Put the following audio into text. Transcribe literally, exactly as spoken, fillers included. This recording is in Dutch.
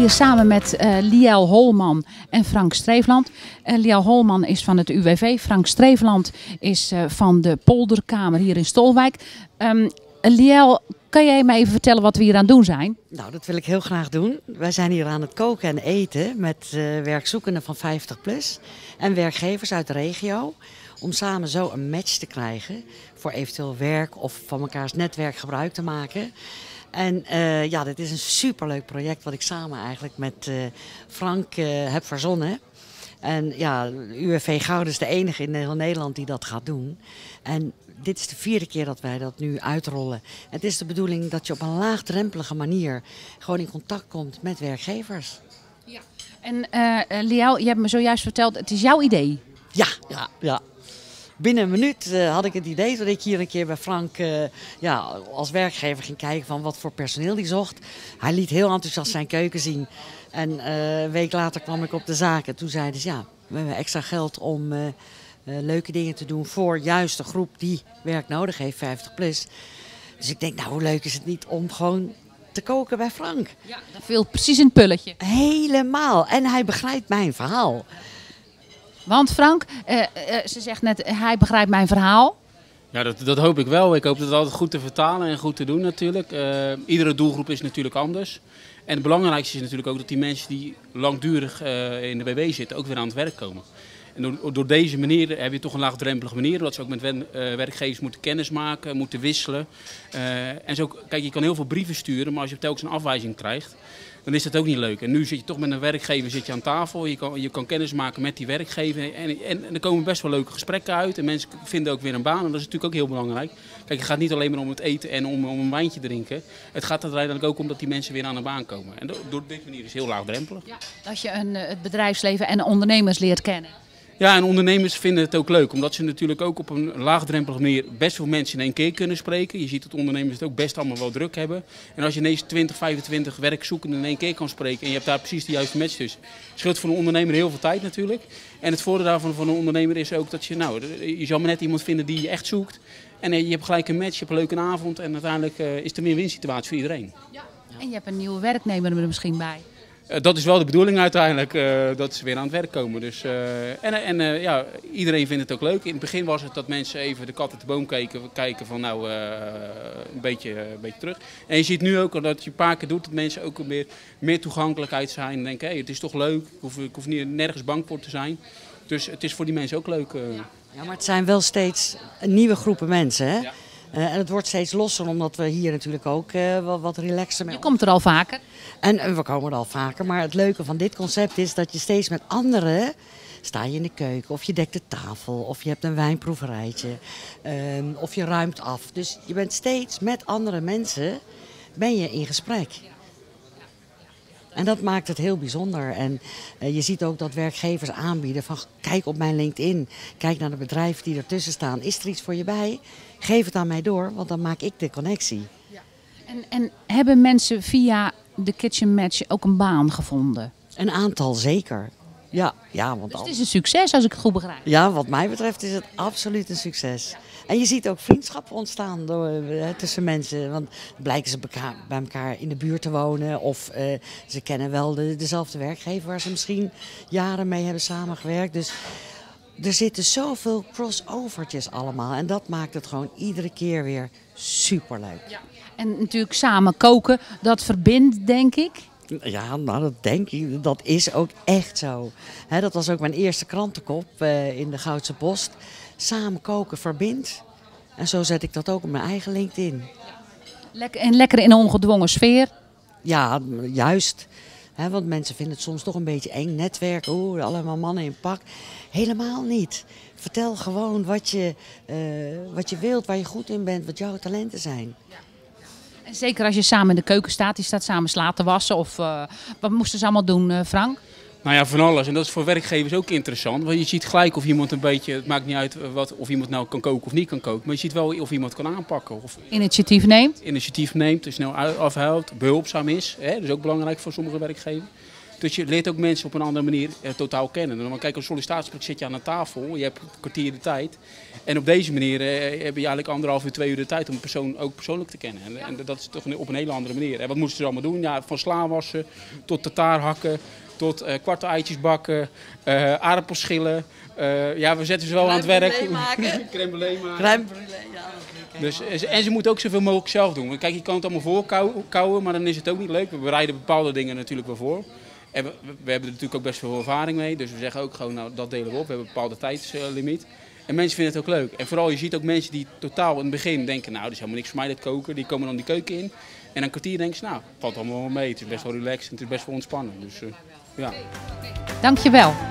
hier samen met uh, Liel Holman en Frank Streefland. Uh, Liel Holman is van het U W V. Frank Streefland is uh, van de Polderkamer hier in Stolwijk. Um, Liel, kan jij me even vertellen wat we hier aan het doen zijn? Nou, dat wil ik heel graag doen. Wij zijn hier aan het koken en eten met uh, werkzoekenden van vijftig plus en werkgevers uit de regio. Om samen zo een match te krijgen voor eventueel werk of van elkaars netwerk gebruik te maken. En uh, ja, dit is een superleuk project wat ik samen eigenlijk met uh, Frank uh, heb verzonnen. En ja, U W V Gouden is de enige in heel Nederland die dat gaat doen. En dit is de vierde keer dat wij dat nu uitrollen. Het is de bedoeling dat je op een laagdrempelige manier gewoon in contact komt met werkgevers. Ja. En uh, Liel, je hebt me zojuist verteld, het is jouw idee. Ja, ja, ja. Binnen een minuut uh, had ik het idee dat ik hier een keer bij Frank uh, ja, als werkgever ging kijken van wat voor personeel die zocht. Hij liet heel enthousiast zijn keuken zien. En uh, een week later kwam ik op de zaak en toen zeiden ze ja, we hebben extra geld om uh, uh, leuke dingen te doen voor juist de groep die werk nodig heeft, vijftig plus. Dus ik denk nou, hoe leuk is het niet om gewoon te koken bij Frank. Ja, dat viel precies in het pulletje. Helemaal. En hij begrijpt mijn verhaal. Want Frank, uh, uh, ze zegt net, hij begrijpt mijn verhaal. Ja, dat, dat hoop ik wel. Ik hoop het altijd goed te vertalen en goed te doen natuurlijk. Uh, iedere doelgroep is natuurlijk anders. En het belangrijkste is natuurlijk ook dat die mensen die langdurig uh, in de B W zitten ook weer aan het werk komen. En door, door deze manier heb je toch een laagdrempelige manier, dat ze ook met wen, uh, werkgevers moeten kennismaken, moeten wisselen. Uh, en zo, kijk, je kan heel veel brieven sturen, maar als je telkens een afwijzing krijgt, dan is dat ook niet leuk. En nu zit je toch met een werkgever zit je aan tafel, je kan, je kan kennis maken met die werkgever en, en, en er komen best wel leuke gesprekken uit en mensen vinden ook weer een baan en dat is natuurlijk ook heel belangrijk. Kijk, het gaat niet alleen maar om het eten en om, om een wijntje drinken. Het gaat er uiteindelijk ook om dat die mensen weer aan de baan komen. En door, door deze manier is het heel laagdrempelig. Ja, dat je een, het bedrijfsleven en de ondernemers leert kennen. Ja, en ondernemers vinden het ook leuk, omdat ze natuurlijk ook op een laagdrempelige manier best veel mensen in één keer kunnen spreken. Je ziet dat ondernemers het ook best allemaal wel druk hebben. En als je ineens twintig, vijfentwintig werkzoekenden in één keer kan spreken en je hebt daar precies de juiste match tussen, scheelt voor een ondernemer heel veel tijd natuurlijk. En het voordeel daarvan van een ondernemer is ook dat je, nou, je zal maar net iemand vinden die je echt zoekt. En je hebt gelijk een match, je hebt een leuke avond en uiteindelijk uh, is er meer winstsituatie voor iedereen. Ja. En je hebt een nieuwe werknemer er misschien bij. Uh, dat is wel de bedoeling uiteindelijk, uh, dat ze weer aan het werk komen. Dus, uh, en en uh, ja, iedereen vindt het ook leuk. In het begin was het dat mensen even de kat uit de boom keken, kijken van nou uh, een, beetje, uh, een beetje terug. En je ziet nu ook dat je een paar keer doet dat mensen ook meer, meer toegankelijkheid zijn. En denken, hey, het is toch leuk, ik hoef, ik hoef niet, nergens bang voor te zijn. Dus het is voor die mensen ook leuk. Uh. Ja, maar het zijn wel steeds nieuwe groepen mensen, hè? Ja. Uh, en het wordt steeds losser, omdat we hier natuurlijk ook uh, wat, wat relaxer mee. Je komt er al vaker. En uh, we komen er al vaker. Maar het leuke van dit concept is dat je steeds met anderen sta je in de keuken. Of je dekt de tafel. Of je hebt een wijnproeverijtje. Um, of je ruimt af. Dus je bent steeds met andere mensen ben je in gesprek. En dat maakt het heel bijzonder. En uh, je ziet ook dat werkgevers aanbieden van kijk op mijn LinkedIn. Kijk naar de bedrijven die ertussen staan. Is er iets voor je bij? Geef het aan mij door, want dan maak ik de connectie. Ja. En, en hebben mensen via de Kitchen Match ook een baan gevonden? Een aantal zeker. Ja, ja, want dus al... het is een succes als ik het goed begrijp. Ja, wat mij betreft is het absoluut een succes. En je ziet ook vriendschappen ontstaan door, uh, tussen mensen. Want blijken ze beka- bij elkaar in de buurt te wonen. Of uh, ze kennen wel de, dezelfde werkgever waar ze misschien jaren mee hebben samengewerkt. Dus er zitten zoveel crossovertjes allemaal. En dat maakt het gewoon iedere keer weer superleuk. Ja. En natuurlijk samen koken, dat verbindt denk ik. Ja, nou dat denk ik. Dat is ook echt zo. He, dat was ook mijn eerste krantenkop uh, in de Goudse Post. Samen koken verbindt. En zo zet ik dat ook op mijn eigen LinkedIn. Lekker, en lekker in een ongedwongen sfeer. Ja, juist. He, want mensen vinden het soms toch een beetje eng. Netwerk, oeh, allemaal mannen in pak. Helemaal niet. Vertel gewoon wat je, uh, wat je wilt, waar je goed in bent, wat jouw talenten zijn. Ja. En zeker als je samen in de keuken staat, die staat samen sla te wassen. Of uh, wat moesten ze allemaal doen, uh, Frank? Nou ja, van alles. En dat is voor werkgevers ook interessant. Want je ziet gelijk of iemand een beetje, het maakt niet uit wat, of iemand nou kan koken of niet kan koken. Maar je ziet wel of iemand kan aanpakken. Of initiatief neemt. Initiatief neemt, er snel afhelpt, behulpzaam is. Hè? Dat is ook belangrijk voor sommige werkgevers. Dus je leert ook mensen op een andere manier uh, totaal kennen. Dan kijk, op een sollicitatiegesprek zit je aan een tafel, je hebt een kwartier de tijd. En op deze manier uh, heb je eigenlijk anderhalf uur, twee uur de tijd om een persoon ook persoonlijk te kennen. En, en dat is toch op een hele andere manier. En wat moesten ze allemaal doen? Ja, van sla wassen tot tataar hakken, tot uh, kwarte eitjes bakken, uh, aardappelschillen. Uh, ja, we zetten ze wel aan het werk. Crème maken. Crème brûlée maken. Crème brûlée, ja. Dus, en ze moeten ook zoveel mogelijk zelf doen. Want kijk, je kan het allemaal voorkouwen, maar dan is het ook niet leuk. We bereiden bepaalde dingen natuurlijk wel voor. En we, we hebben er natuurlijk ook best veel ervaring mee. Dus we zeggen ook gewoon, nou, dat delen we op. We hebben een bepaalde tijdslimiet. En mensen vinden het ook leuk. En vooral, je ziet ook mensen die totaal in het begin denken, nou, dat is helemaal niks voor mij, dat koken. Die komen dan die keuken in. En een kwartier denken ze, nou, valt allemaal wel mee. Het is best wel relaxed en het is best wel ontspannen. Dus, uh, ja. Dankjewel.